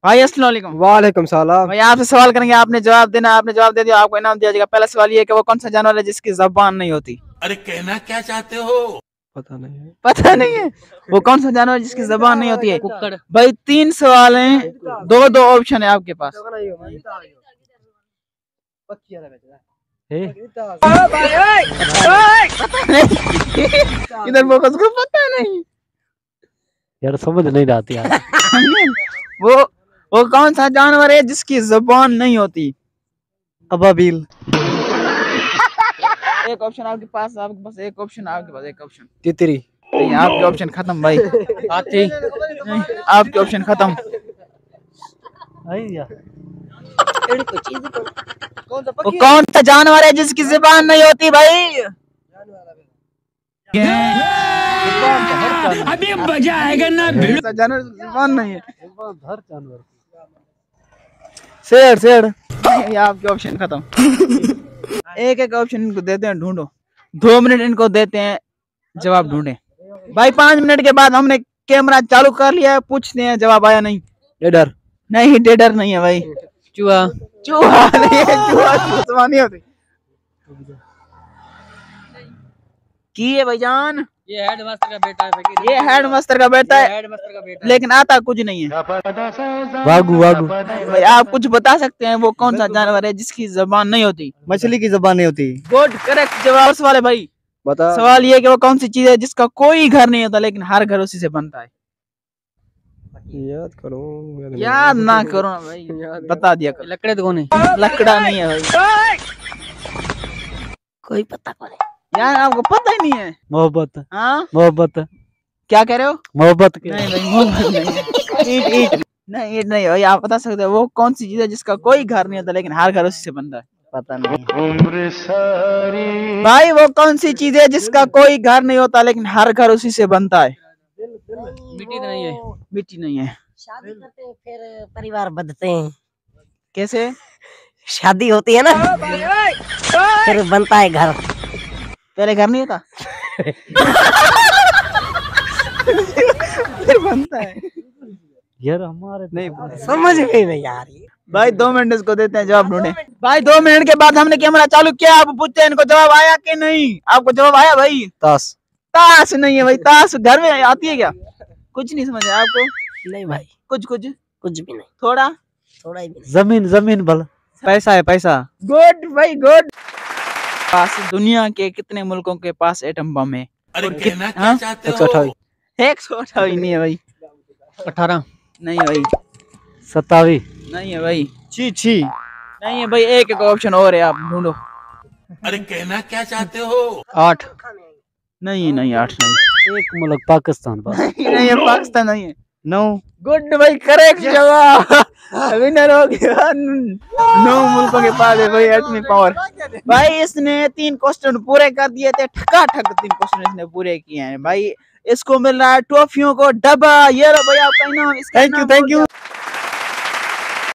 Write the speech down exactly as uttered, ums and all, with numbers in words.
भाई अस्सलाम वालेकुम। वालेकुम सलाम। भाई आपसे सवाल करेंगे, आपने जवाब देना, आपने जवाब दे दिया आपको इनाम दिया जाएगा। पहला सवाल ये है कि वो कौन सा जानवर है जिसकी जबान नहीं होती? अरे कहना क्या चाहते हो? पता नहीं है। पता नहीं है वो कौन सा जानवर है जिसकी जबान नहीं होती है? कुक्कड़। भाई तीन सवाल हैं, दो दो ऑप्शन है आपके पास। इधर फोकस को पता नहीं यार समझ नहीं आती यार। वो वो कौन सा जानवर है जिसकी जबान नहीं होती? अबाबील। एक ऑप्शन आपके पास, आपके पास एक ऑप्शन, आपके पास एक ऑप्शन। तितरी। नहीं, आपके ऑप्शन खत्म भाई। हाथी। नहीं, आपके ऑप्शन खत्म। वो कौन सा जानवर है जिसकी जबान नहीं होती भाई? अभी मजा आएगा ना। जानवर जबान नहीं है। हर जानवर। शेर शेर। नहीं, आपके ऑप्शन खत्म। एक एक ऑप्शन इनको देते हैं, ढूंढो। दो मिनट इनको देते हैं, जवाब ढूंढे। भाई पांच मिनट के बाद हमने कैमरा चालू कर लिया है, पूछते हैं जवाब आया नहीं। डेडर। नहीं डेडर नहीं है भाई। चूहा। चूहा नहीं है, चूहा की जबान नहीं होती। की है भाईजान? ये हेडमास्टर का बेटा है। ये हेडमास्टर का बेटा है, हेडमास्टर का बेटा लेकिन आता कुछ नहीं है। वागू वागू। भाई आप कुछ बता सकते हैं वो कौन सा जानवर है जिसकी जबान नहीं होती? मछली की जबान नहीं होती। गुड, करेक्ट जवाब। सवाल है भाई, बता। सवाल ये है कि वो कौन सी चीज है जिसका कोई घर नहीं होता लेकिन हर घर उसी से बनता है? याद करो। याद ना करो ना भाई, बता दिया करो। लकड़े तो कौन है? लकड़ा नहीं है भाई। कोई पता कौन है यार, आपको पता ही नहीं है। मोहब्बत। हाँ, मोहब्बत। क्या कह रहे हो? मोहब्बत। नहीं भाई, मोहब्बत नहीं है। ईट ईट नहीं, ईट नहीं भाई। आप बता सकते हो वो कौन सी चीज है जिसका कोई घर नहीं होता लेकिन हर घर उसी से बनता है? पता नहीं भाई वो कौन सी चीज है जिसका कोई घर नहीं होता लेकिन हर घर उसी से बनता है? मिट्टी तो नहीं है। मिट्टी नहीं है। शादी करते हैं फिर परिवार बंधते हैं। कैसे? शादी होती है ना फिर बनता है घर। पहले घर नहीं होता फिर बनता है। यार हमारे नहीं समझ में नहीं आ रही। भाई दो मिनट इसको देते हैं, जवाब ढूंढे। भाई दो मिनट के बाद हमने कैमरा चालू किया, आप पूछते हैं इनको जवाब आया कि नहीं। आपको जवाब आया भाई? ताश। ताश नहीं है भाई। ताश घर में आती है क्या? कुछ नहीं समझ आया आपको? नहीं भाई, कुछ कुछ कुछ भी नहीं, थोड़ा थोड़ा ही भी नहीं। जमीन जमीन भल। पैसा है पैसा। गुड भाई गुड। पास दुनिया के कितने मुल्कों के पास एटम बम है? अरे कहना क्या हाँ? चाहते एक सौ हो? अठावी। एक सौ अठावी नहीं है भाई। अठारह। नहीं है भाई। सत्तावी। नहीं है भाई। छी छी नहीं है भाई। एक एक ऑप्शन और है, आप ढूंढो। अरे कहना क्या चाहते हो? आठ। नहीं नहीं, आठ नहीं। एक मुल्क पाकिस्तान बस। नहीं है, पाकिस्तान नहीं है। नौ। गुड भाई, करेक्ट जवाब। विनर हो गया। नौ मुल्कों के पास है भाई एटमी पावर। भाई इसने तीन क्वेश्चन पूरे कर दिए थे, ठका ठक तीन क्वेश्चन इसने पूरे किए हैं भाई। इसको मिल रहा है ट्रॉफियों को डब्बा। ये लो भाई आपका इनाम। Thank you thank you.